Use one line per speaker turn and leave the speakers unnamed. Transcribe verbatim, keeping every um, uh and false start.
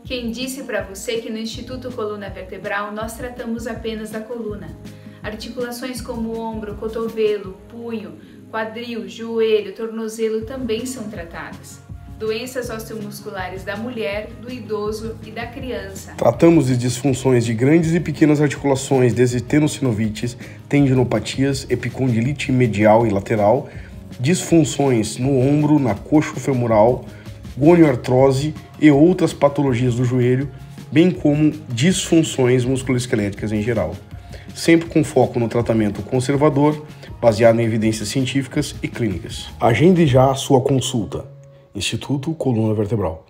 Quem disse para você que no Instituto Coluna Vertebral nós tratamos apenas da coluna? Articulações como ombro, cotovelo, punho, quadril, joelho, tornozelo também são tratadas. Doenças osteomusculares da mulher, do idoso e da criança.
Tratamos de disfunções de grandes e pequenas articulações, desde tenossinovites, tendinopatias, epicondilite medial e lateral, disfunções no ombro, na coxa femoral, gonioartrose e outras patologias do joelho, bem como disfunções musculoesqueléticas em geral. Sempre com foco no tratamento conservador, baseado em evidências científicas e clínicas. Agende já a sua consulta. Instituto Coluna Vertebral.